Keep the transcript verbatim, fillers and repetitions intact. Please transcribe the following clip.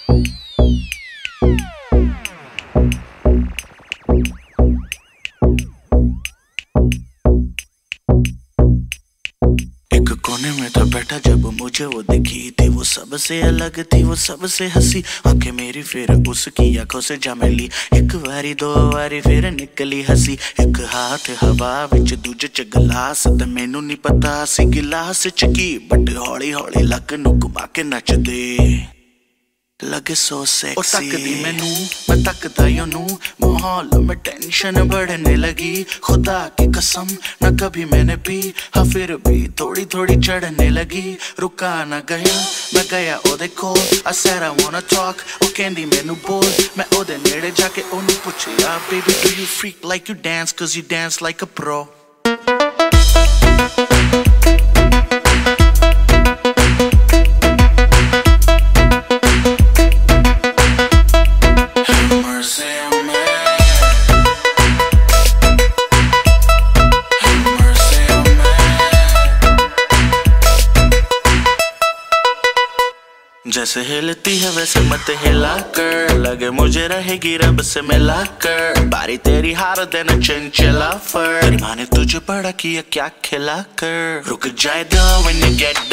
कोने में था बैठा जब मुझे वो दिखी थी, वो सबसे अलग थी, वो सबसे हंसी। आंखें मेरी फिर उसकी आंखों से जा मिली, एक बारी दो बारी फिर निकली हंसी। एक हाथ हवा विच दूजे च गिलास, ते मैनू नहीं पता सी गिलास च की, बट हौली हौली लक नू घुमा के नचदे लगे सो सेक्सी। ओ तकदी मैनू मैं तकदा ओनू, माहौल में टेंशन बढ़ने लगी। खुदा की कसम न कभी मैंने पी, हाँ फिर भी थोड़ी थोड़ी चढ़ने लगी। रुका न गया मैं गया ओदे कोल, I said I wanna talk, ओ कहंदी मैनू बोल। मैं ओदे नेड़े जाके ओनू पुछया, baby do you freak like you dance, cause you dance like a pro। जैसे हिलती है वैसे मत हिला कर, लगे मुझे रहेगी रब से मिला कर। बारी तेरी हार देना चंचला फर, तेरी माँ ने तुझे बड़ा किया क्या खिला कर। रुक जाए दो when you get